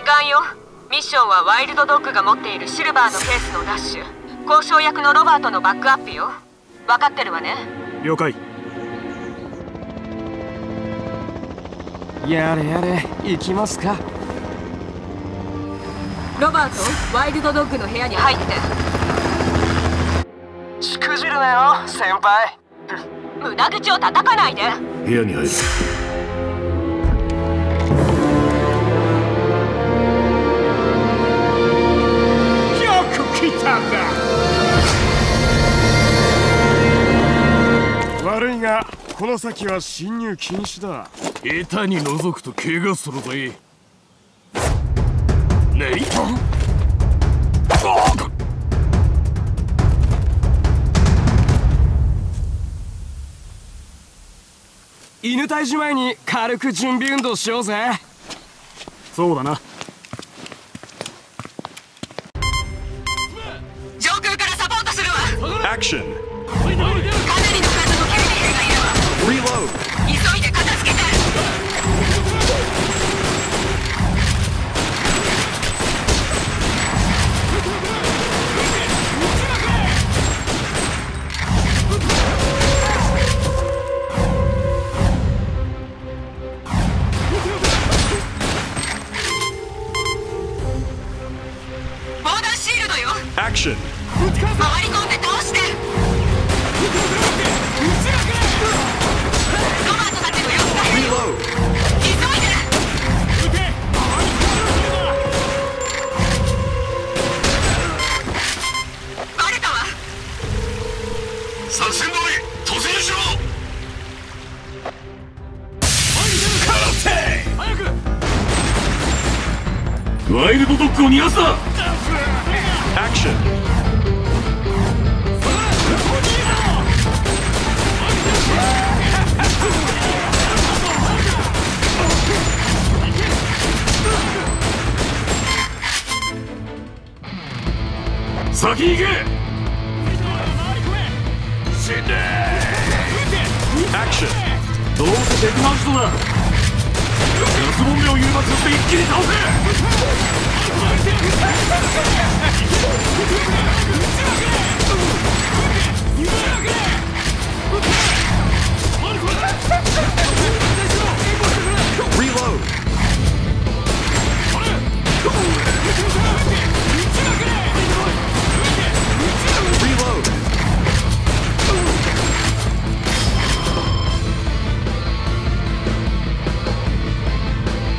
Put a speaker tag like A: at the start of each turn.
A: 間よ。ミッションはワイルドドッグが持っているシルバーのケースの奪取、交渉役のロバートのバックアップよ。分かってるわね。
B: 了解。
C: やれやれ、行きますか。
A: ロバート、ワイルドドッグの部屋に入って。
D: しくじるなよ先輩。
A: 無駄口を叩かないで。
B: 部屋に入る。
E: よく来たか。悪いがこの先は侵入禁止だ。
B: 板に覗くと怪我するぜ。ねい。
C: 犬退治前に軽く準備運動しようぜ。
B: そうだな。
A: 上空からサポートするわ。
E: アクション。
A: かなりの数の警備兵がいるわ。急いで片付けて。防弾シールドよ。
E: アクション。
A: 回り込んで倒して。ロバートたちの様子が変よ。急いで。バレたわ。
B: 作戦通り突入しろ。早く。ワイルドドッグを逃がすな。
E: アクション。
B: 先行け。死ね。
E: アクション。
B: どうせテクマウストだ。ガスボンベを誘爆して一気に倒せ。